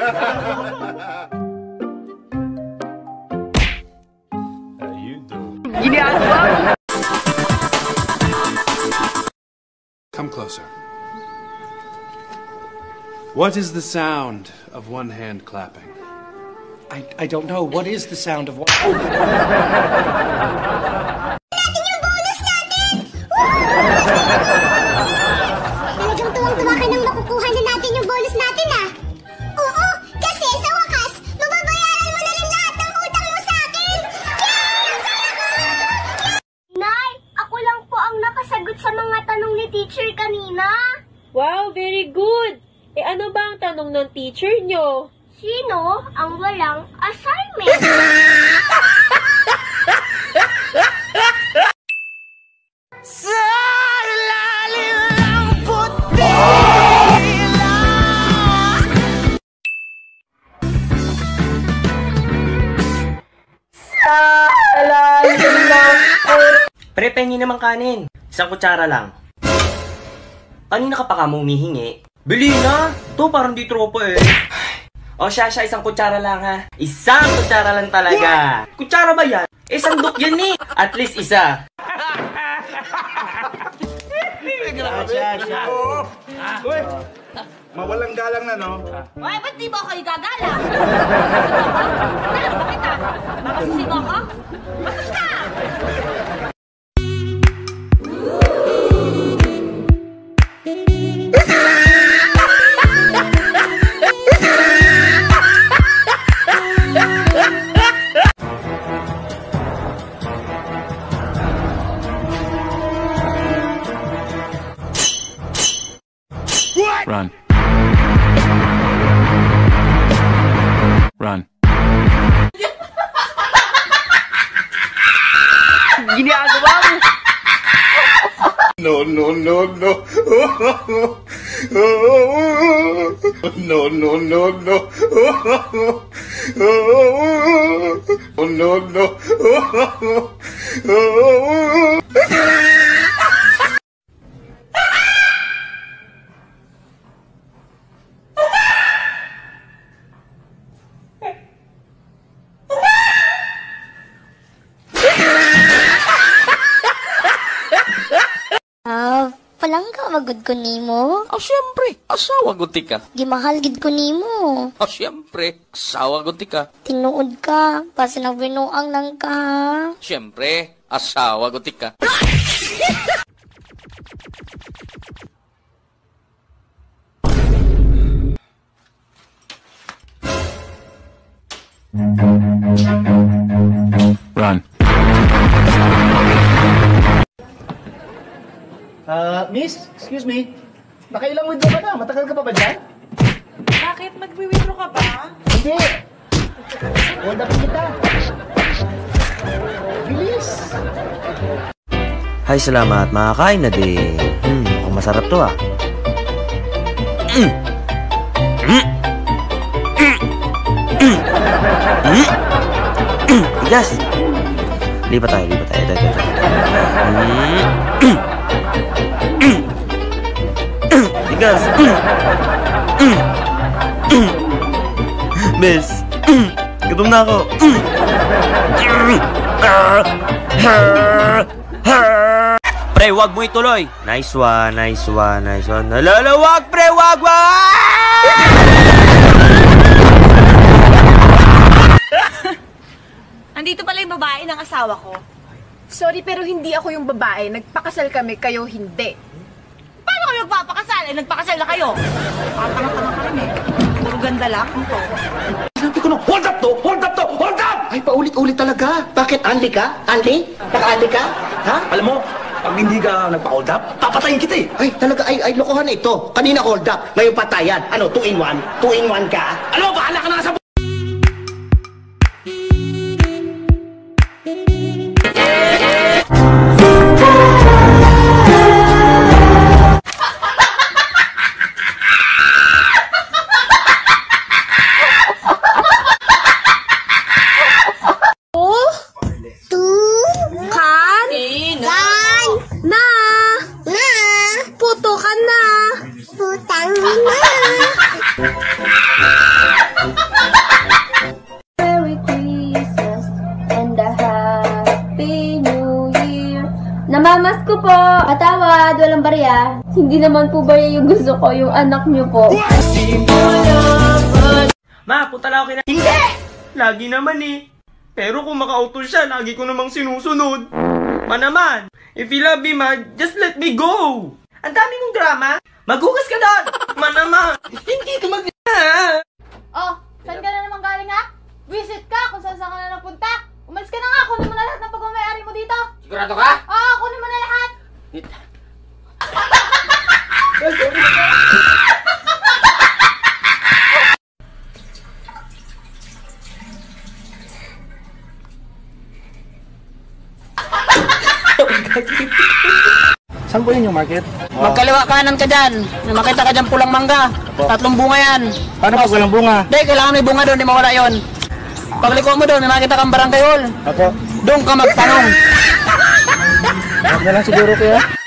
You do. Come closer. What is the sound of one hand clapping? I don't know. What is the sound of one? Talagang tuwang-tuwa ka nang makukuha na natin yung bonus natin, ah. Oo, kasi sa wakas, mababayaran mo na rin lahat ng utang mo sa akin. Yes! Nay, ako lang po ang nakasagot sa mga tanong ni teacher kanina. Wow, very good! Eh ano ba ang tanong ng teacher nyo? Sino ang walang assignment? Pre, pengi naman kanin. Isang kutsara lang. Kanina ka pa ka humihingi. Bili na! To, parang di tropa eh. O siya, isang kutsara lang ha. Isang kutsara lang talaga. Kutsara ba yan? Eh, sandok yan eh. At least isa. Siya. Uy, mawalang galang na, no? Ay, ba't di ba kayo gagalang? Ano ba kita? Makasisigaw ka? Bakas ka! Run. Run. Ginagawa mo! No. No. Palangga magud ko nimo. Siyempre, asawa guti ka. Gimahal gid ko nimo. Siyempre, asawa guti ka. Tinuod ka, basta nagbinuang lang ka. Siyempre, asawa guti ka. Run. Miss, excuse me. Nakailang withdraw ka na? Matagal ka pa ba dyan? Bakit? Magwi-withdraw ka ba? Hindi. Hold up kita. Bilis. Hay, salamat. Makakain na din. Mukhang masarap to ah. Tigas. Lipat tayo. Ito. Tigas. Miss. Gutom na ako. Pre, wag mo ituloy. Nice one. Wag, pre, wag! Andito pala yung babae ng asawa ko. Sorry, pero hindi ako yung babae. Nagpakasal kami, kayo hindi. Paano kayo nagpapakasal? Nagpakasal na kayo. Tanga-tanga ka rin eh. Puro ganda lang ito. Sabi ko na, hold up to! Ay, paulit-ulit talaga. Bakit? Anli ka? Anli? Naka-anli ka? Ha? Alam mo, pag hindi ka nagpa-hold up, papatayin kita eh. Ay, talaga, ay, lokohan na ito. Kanina hold up, ngayon patayan. Ano, 2-in-1? 2-in-1 ka? Alam mo, bahala ka na sa... Putang na! Sorry hindi naman po ba yung gusto ko, yung anak niyo po? Ma, punta lang ako kina... Hindi! Lagi naman eh. Pero kung makauto siya, lagi ko namang sinusunod. Ma naman, if you love me, ma, just let me go. Ang dami mong drama. Maghugas ka doon. Ma naman, hindi ka mag... Oh, saan ka na naman galing ha? Visit ka kung saan ka na nagpunta. Umalis ka na nga, kunin mo na lahat ng pagmamayari mo dito. Sigurado ka? Oo, kunin mo na lahat. Saan po yun yung market? Magkaliwa kanan ka dyan. May makita ka dyan pulang mangga. 3 bunga yan. Paano pag walang bunga? Hindi, kailangan may bunga doon. Di mawala yun. Pagliko mo doon, may makita kang barangay hall. Ako. Doon ka magtanong. Huwag na lang siguro kaya.